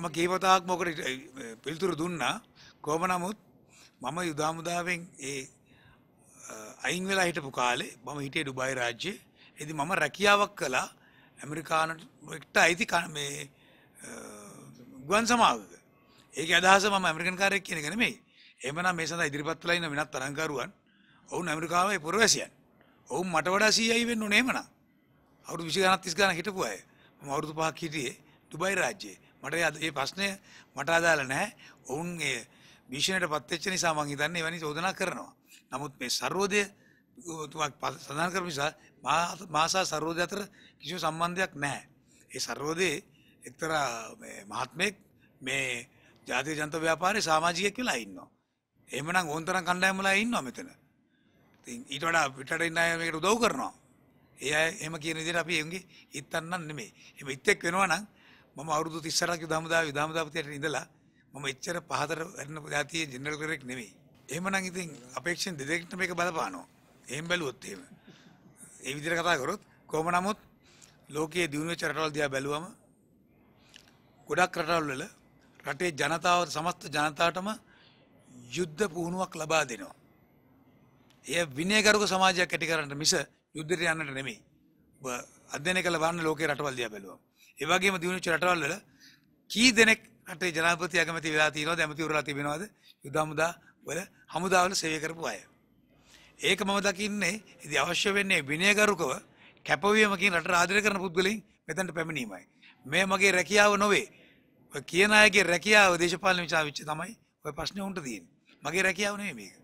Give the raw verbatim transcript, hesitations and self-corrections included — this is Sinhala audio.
මම කීපතාවක් මොකට පිළිතුරු දුන්නා. කොහොම නමුත් මම යුද හමුදාවෙන් ඒ අයින් වෙලා හිටපු කාලේ මම හිටියේ ඩුබායි රාජ්‍යයේ. ඉතින් මම රැකියාවක් කළා ඇමරිකානට අයිති මේ ගුවන් සමාගමක. ඒකේ අදහස මම ඇමරිකන් කාරයෙක් කියන එක නෙමෙයි. එහෙමනම් මේ සඳහා ඉදිරිපත් වෙලා ඉන්න වෙනත් තරංකරුවන් ඔවුන් ඇමරිකාවේ පුරවැසියන්. ඔවුන් මට වඩා සීඅයි වෙන්න ඕනේ එහෙමනම්. අවුරුදු විසි ගණන් තිස් ගණන් හිටපු අය. මම අවුරුදු පහක් හිටියේ ඩුබායි රාජ්‍යයේ. මට මේ ප්‍රශ්නේ මට අදාළ නැහැ. ඔවුන් ඒ භීෂණයටපත් වෙච්ච නිසා මම හිතන්නේ එවැනි චෝදනා කරනවා. නමුත් මේ සර්වෝදය සඳහන් කරපු නිසා මා සහ සර්වෝදය අතර කිසිම සම්බන්ධයක් නැහැ. ඒ සර්වෝදයේ එක්තරා මේ මහත්මයෙක් මේ ජාතික ජනතා ව්‍යාපාරයේ සමාජිකයෙක් වෙලා ඉන්නවා. එහෙමනම් ඕන තරම් කණ්ඩායම් වල ඉන්නවා මෙතන. ඉතින් ඊට වඩා පිටට ඉන්න අය මේකට උදව් කරනවා. ඒ අය එහෙම කියන විදිහට අපි එංගේ හිතන්නන් නෙමෙයි. එහෙම ඉත්තෙක් වෙනවා නම් මම අවුරුදු තිස්සක් යුද හමුදාවේ යුද හමුදාපතියට ඉඳලා මම එච්චර පහතර වැඩන ජාතියේ ජෙනරල් කෙනෙක් නෙමෙයි. එහෙමනම් ඉතින් අපේක්ෂෙන් දෙදෙනෙක්ට මේක බලපානවා. එහෙම බැලුවොත් එහෙම. ඒ විදිහට කතා කරොත් කොහොම නමුත් ලෝකයේ දියුණු වෙච්ච රටවල් දිහා බැලුවම ගොඩක් රටවල් වල රටේ ජනතාව සමස්ත ජනතාවටම යුද්ධ පුහුණුවක් ලබා දෙනවා. එය විනයගරුක සමාජයක් ඇති කරන්න මිස යුද්ධයට යන්නට නෙමෙයි. ඔබ අධ්‍යයනය කළ බලන්න ලෝකයේ රටවල් දිහා බැලුවම. ඒ වගේම දියුණු වෙච්ච රටවල් වල කී දෙනෙක් රටේ ජනාධිපති අගමැති වෙලා තියෙනවද ඇමතිවරලා තිබෙනවද යුද හමුදා වල හමුදාවල සේවය කරපු අය. ඒක මම දකින්නේ ඉතින් අවශ්‍ය වෙන්නේ විනයගරුකව කැපවීමකින් රට ආදරය කරන පුද්ගලයන් මෙතනට පැමිණීමයි. මේ මගේ රැකියාව නොවේ. ඔය කියන අයගේ රැකියාව දේශපාලන විචාර විච්ච තමයි ඔය ප්‍රශ්නේ උන්ට තියෙන්නේ. මගේ රැකියාව නෙමෙයි මේක.